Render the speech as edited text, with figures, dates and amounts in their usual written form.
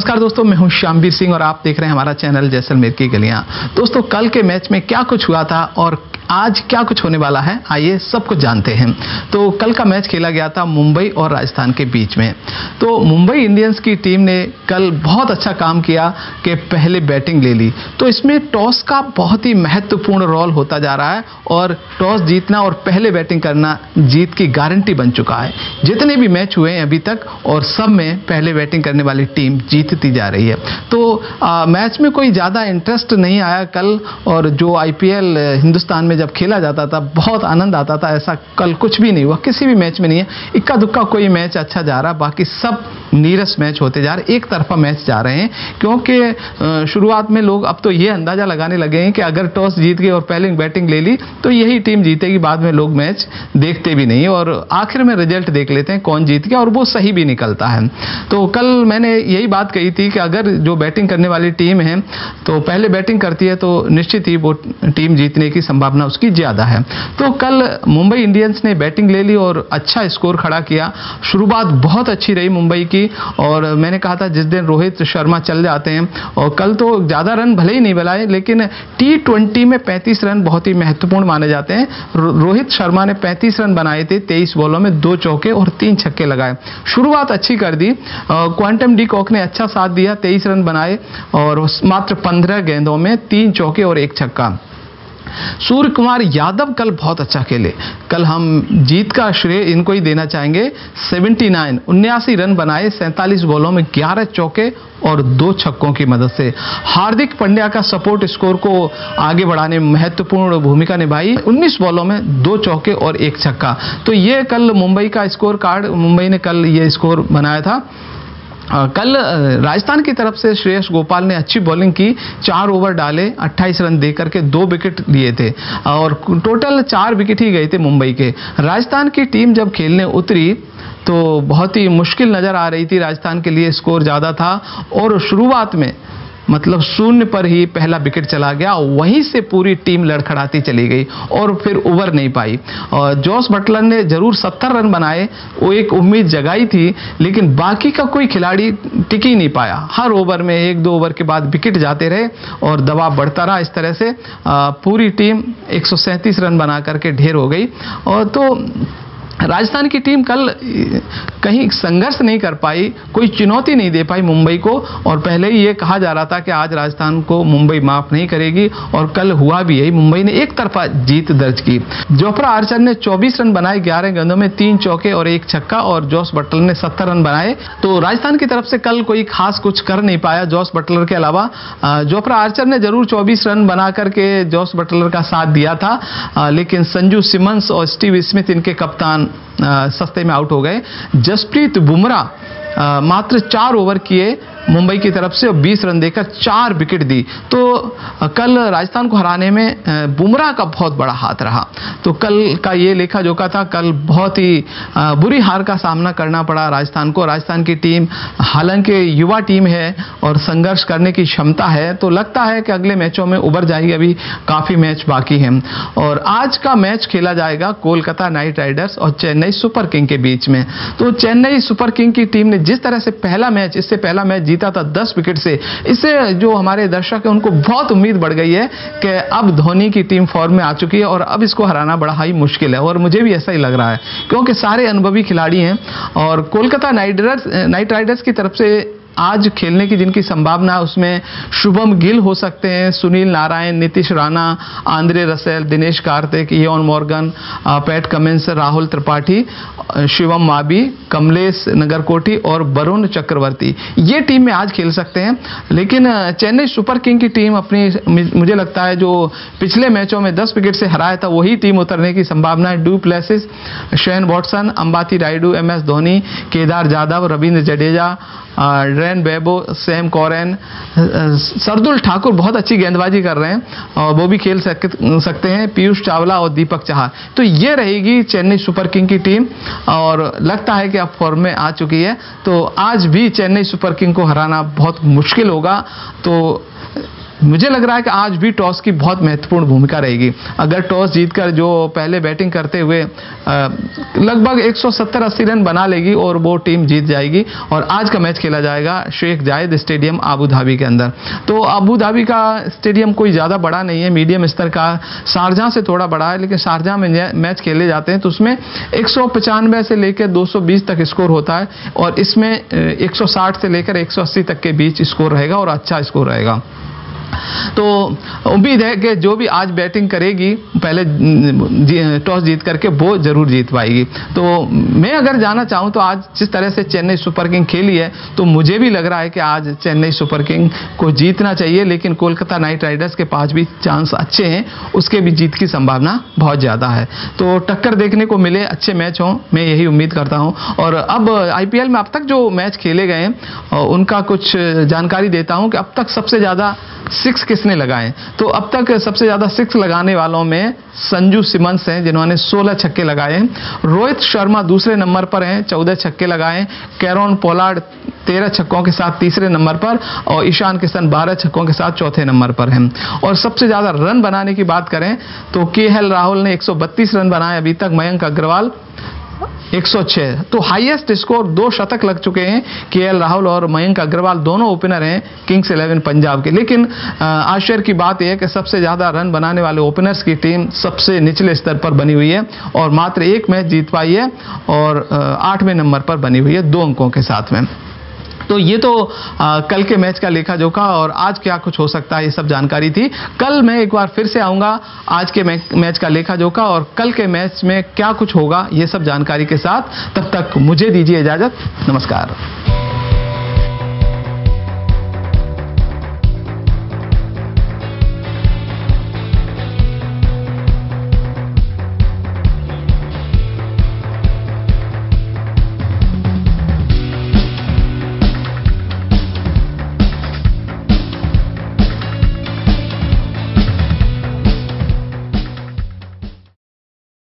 नमस्कार दोस्तों, मैं हूं श्यामवीर सिंह और आप देख रहे हैं हमारा चैनल जैसलमेर की गलियां। दोस्तों, कल के मैच में क्या कुछ हुआ था और आज क्या कुछ होने वाला है, आइए सब कुछ जानते हैं। तो कल का मैच खेला गया था मुंबई और राजस्थान के बीच में। तो मुंबई इंडियंस की टीम ने कल बहुत अच्छा काम किया कि पहले बैटिंग ले ली। तो इसमें टॉस का बहुत ही महत्वपूर्ण रोल होता जा रहा है और टॉस जीतना और पहले बैटिंग करना जीत की गारंटी बन चुका है। जितने भी मैच हुए हैं अभी तक और सब में पहले बैटिंग करने वाली टीम जीतती जा रही है। तो मैच में कोई ज़्यादा इंटरेस्ट नहीं आया कल, और जो आईपीएल हिंदुस्तान में जब खेला जाता था बहुत आनंद आता था, ऐसा कल कुछ भी नहीं हुआ, किसी भी मैच में नहीं है। इक्का दुक्का कोई मैच अच्छा जा रहा, बाकी सब नीरस मैच होते जा रहे, एक तरफा मैच जा रहे हैं। क्योंकि शुरुआत में लोग अब तो ये अंदाजा लगाने लगे हैं कि अगर टॉस जीत गए और पहले बैटिंग ले ली तो यही टीम जीतेगी, बाद में लोग मैच देखते भी नहीं और आखिर में रिजल्ट देख लेते हैं कौन जीत गया, और वो सही भी निकलता है। तो कल मैंने यही बात कही थी कि अगर जो बैटिंग करने वाली टीम है तो पहले बैटिंग करती है तो निश्चित ही वो टीम जीतने की संभावना उसकी ज़्यादा है। तो कल मुंबई इंडियंस ने बैटिंग ले ली और अच्छा स्कोर खड़ा किया। शुरुआत बहुत अच्छी रही मुंबई की, और मैंने कहा था जिस दिन रोहित शर्मा चल जाते हैं, और कल तो ज़्यादा रन भले ही नहीं बनाए लेकिन T20 में 35 रन बहुत ही महत्वपूर्ण माने जाते हैं। रोहित शर्मा ने 35 रन बनाए थे 23 बॉलों में, 2 चौके और 3 छक्के लगाए। शुरुआत अच्छी कर दी। क्वांटम डी कॉक ने अच्छा साथ दिया, 23 रन बनाए और मात्र 15 गेंदों में 3 चौके और 1 छक्का। सूर्य कुमार यादव कल बहुत अच्छा खेले। कल हम जीत का श्रेय इनको ही देना चाहेंगे। 79 रन बनाए 47 बॉलों में, 11 चौके और 2 छक्कों की मदद से। हार्दिक पांड्या का सपोर्ट स्कोर को आगे बढ़ाने में महत्वपूर्ण भूमिका निभाई। 19 बॉलों में 2 चौके और 1 छक्का। तो ये कल मुंबई का स्कोर कार्ड, मुंबई ने कल ये स्कोर बनाया था। कल राजस्थान की तरफ से श्रेयस गोपाल ने अच्छी बॉलिंग की, 4 ओवर डाले, 28 रन देकर के 2 विकेट लिए थे और टोटल 4 विकेट ही गए थे मुंबई के। राजस्थान की टीम जब खेलने उतरी तो बहुत ही मुश्किल नज़र आ रही थी राजस्थान के लिए, स्कोर ज़्यादा था और शुरुआत में मतलब 0 पर ही पहला विकेट चला गया, वहीं से पूरी टीम लड़खड़ाती चली गई और फिर उबर नहीं पाई। और जॉस बटलर ने जरूर 70 रन बनाए, वो एक उम्मीद जगाई थी, लेकिन बाकी का कोई खिलाड़ी टिक ही नहीं पाया। हर ओवर में 1-2 ओवर के बाद विकेट जाते रहे और दबाव बढ़ता रहा। इस तरह से पूरी टीम 137 रन बना करके ढेर हो गई। और तो राजस्थान की टीम कल कहीं संघर्ष नहीं कर पाई, कोई चुनौती नहीं दे पाई मुंबई को, और पहले ही ये कहा जा रहा था कि आज राजस्थान को मुंबई माफ नहीं करेगी, और कल हुआ भी यही। मुंबई ने एक तरफा जीत दर्ज की। जोफ्रा आर्चर ने 24 रन बनाए 11 गेंदों में, 3 चौके और 1 छक्का, और जॉस बटलर ने 70 रन बनाए। तो राजस्थान की तरफ से कल कोई खास कुछ कर नहीं पाया जॉस बटलर के अलावा। जोफ्रा आर्चर ने जरूर 24 रन बना करके जॉस बटलर का साथ दिया था, लेकिन संजू सिमंस और स्टीव स्मिथ इनके कप्तान सस्ते में आउट हो गए। जसप्रीत बुमराह मात्र 4 ओवर किए मुंबई की तरफ से और 20 रन देकर 4 विकेट दी। तो कल राजस्थान को हराने में बुमराह का बहुत बड़ा हाथ रहा। तो कल का ये लेखा जोखा था। कल बहुत ही बुरी हार का सामना करना पड़ा राजस्थान को। राजस्थान की टीम हालांकि युवा टीम है और संघर्ष करने की क्षमता है, तो लगता है कि अगले मैचों में उभर जाएगी। अभी काफ़ी मैच बाकी हैं और आज का मैच खेला जाएगा कोलकाता नाइट राइडर्स और चेन्नई सुपर किंग के बीच में। तो चेन्नई सुपर किंग की टीम ने जिस तरह से इससे पहला मैच जीता था 10 विकेट से, इससे जो हमारे दर्शक हैं उनको बहुत उम्मीद बढ़ गई है कि अब धोनी की टीम फॉर्म में आ चुकी है और अब इसको हराना बड़ा ही मुश्किल है, और मुझे भी ऐसा ही लग रहा है क्योंकि सारे अनुभवी खिलाड़ी हैं। और कोलकाता नाइट राइडर्स की तरफ से आज खेलने की जिनकी संभावना है उसमें शुभम गिल हो सकते हैं, Sunil Narine, Nitish Rana, Andre Russell, Dinesh Karthik, Eoin Morgan, Pat Cummins, Rahul Tripathi, Shivam Mavi, Kamlesh Nagarkoti और वरुण चक्रवर्ती, ये टीम में आज खेल सकते हैं। लेकिन चेन्नई सुपर किंग की टीम अपनी, मुझे लगता है जो पिछले मैचों में 10 विकेट से हराया था वही टीम उतरने की संभावना है। Du Plessis, Shane Watson, Ambati Rayudu, MS Dhoni, Kedar Jadhav, Ravindra Jadeja, Dwayne Bravo, Sam Curran, Shardul Thakur बहुत अच्छी गेंदबाजी कर रहे हैं और वो भी खेल सकते हैं, पीयूष चावला और दीपक चाहर। तो ये रहेगी चेन्नई सुपर किंग की टीम और लगता है कि अब फॉर्म में आ चुकी है। तो आज भी चेन्नई सुपर किंग को हराना बहुत मुश्किल होगा। तो मुझे लग रहा है कि आज भी टॉस की बहुत महत्वपूर्ण भूमिका रहेगी। अगर टॉस जीतकर जो पहले बैटिंग करते हुए लगभग 170-80 रन बना लेगी और वो टीम जीत जाएगी और आज का मैच खेला जाएगा शेख जायद स्टेडियम अबू धाबी के अंदर। तो अबू धाबी का स्टेडियम कोई ज़्यादा बड़ा नहीं है, मीडियम स्तर का। शारजाह से थोड़ा बड़ा है, लेकिन शारजाह में मैच खेले जाते हैं तो उसमें 195 से लेकर 220 तक स्कोर होता है और इसमें 160 से लेकर 180 तक के बीच स्कोर रहेगा और अच्छा स्कोर रहेगा। तो उम्मीद है कि जो भी आज बैटिंग करेगी पहले टॉस जीत करके वो जरूर जीत पाएगी। तो मैं अगर जाना चाहूँ तो आज जिस तरह से चेन्नई सुपर किंग खेली है तो मुझे भी लग रहा है कि आज चेन्नई सुपर किंग को जीतना चाहिए, लेकिन कोलकाता नाइट राइडर्स के पास भी चांस अच्छे हैं, उसके भी जीत की संभावना बहुत ज़्यादा है। तो टक्कर देखने को मिले, अच्छे मैच हों, मैं यही उम्मीद करता हूँ। और अब IPL में अब तक जो मैच खेले गए हैं उनका कुछ जानकारी देता हूँ कि अब तक सबसे ज़्यादा 6 किसने लगाए। तो अब तक सबसे ज़्यादा 6 लगाने वालों में संजू सिमंस हैं जिन्होंने 16 छक्के लगाए हैं। रोहित शर्मा दूसरे नंबर पर हैं, 14 छक्के लगाए। कैरन पोलार्ड 13 छक्कों के साथ तीसरे नंबर पर और ईशान किशन 12 छक्कों के साथ चौथे नंबर पर हैं। और सबसे ज़्यादा रन बनाने की बात करें तो KL राहुल ने 132 रन बनाए अभी तक, मयंक अग्रवाल 106। तो हाईएस्ट स्कोर 2 शतक लग चुके हैं KL राहुल और मयंक अग्रवाल, दोनों ओपनर हैं किंग्स 11 पंजाब के। लेकिन आश्चर्य की बात यह है कि सबसे ज़्यादा रन बनाने वाले ओपनर्स की टीम सबसे निचले स्तर पर बनी हुई है और मात्र 1 मैच जीत पाई है और 8वें नंबर पर बनी हुई है 2 अंकों के साथ में। तो ये तो कल के मैच का लेखा जोखा और आज क्या कुछ हो सकता है ये सब जानकारी थी। कल मैं एक बार फिर से आऊँगा आज के मैच का लेखा जोखा और कल के मैच में क्या कुछ होगा ये सब जानकारी के साथ। तब तक मुझे दीजिए इजाज़त, नमस्कार।